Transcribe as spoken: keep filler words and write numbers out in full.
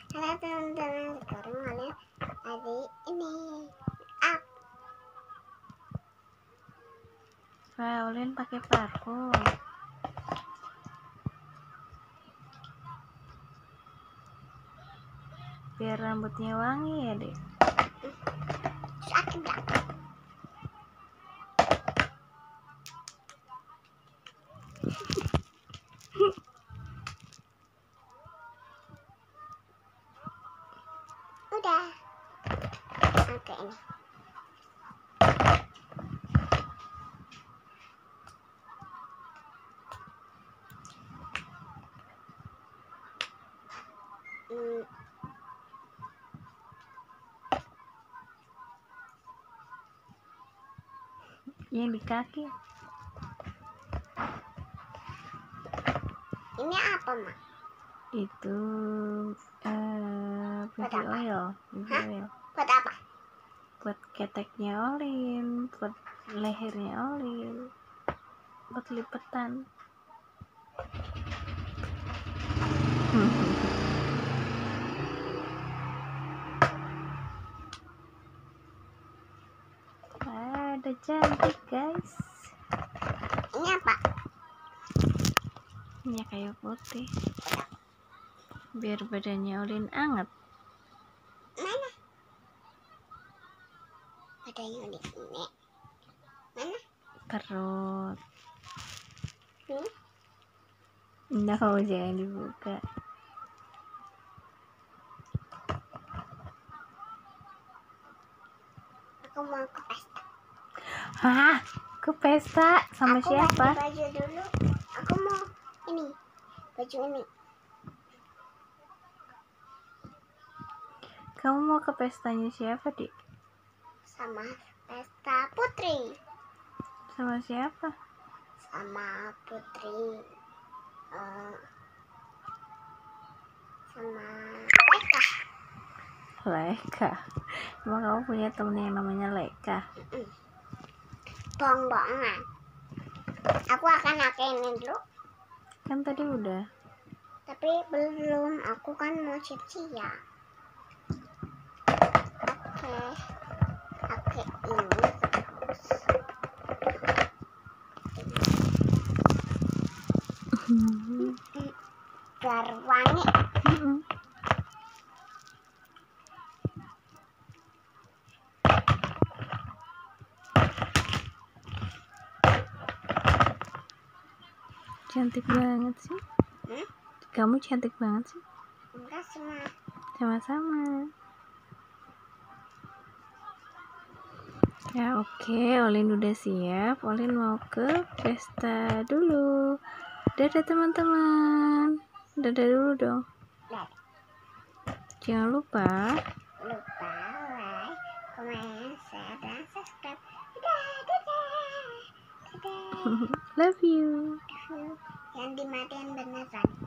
Halo teman-teman, sekarang kalian ada ini up. Violin pakai parfum. Biar rambutnya wangi ya, Dek. Sakit belakang. Udah. Oke ini. Hmm. Yang di kaki. Ini apa, Mak? Itu uh, baby oil, baby Hah? oil. Buat apa? Buat keteknya Olin, buat lehernya Olin, buat lipetan. Ada cantik guys. Ini apa? Minyak kayu putih. Biar badannya Olin anget. Mana? Badannya di sini. Mana? Perut. Hmm? Nah, kamu jangan dibuka. Aku mau ke pesta. Hah? Ke pesta? Sama Aku siapa? ganti baju dulu. Aku mau ini. Baju ini. Kamu mau ke pestanya siapa, Dik? Sama pesta Putri. Sama siapa? Sama Putri. Uh, sama Eka. Leka. Emang kamu punya temen yang namanya Leka? Bohong-bohongan. Aku akan pakai ini dulu. Kan tadi udah. Tapi belum. Aku kan mau siap-siap. Oke. Oke ini. Biar wangi. Cantik banget sih. Hmm? Kamu cantik banget sih. Enggak sama. Sama-sama. Ya oke, Olin udah siap. Olin mau ke pesta dulu. Dadah teman-teman. Dadah dulu dong. Dadah. Jangan lupa Lupa like, comment, share, dan subscribe. Dadah, dadah. Dadah. love you. Jangan dimatiin beneran.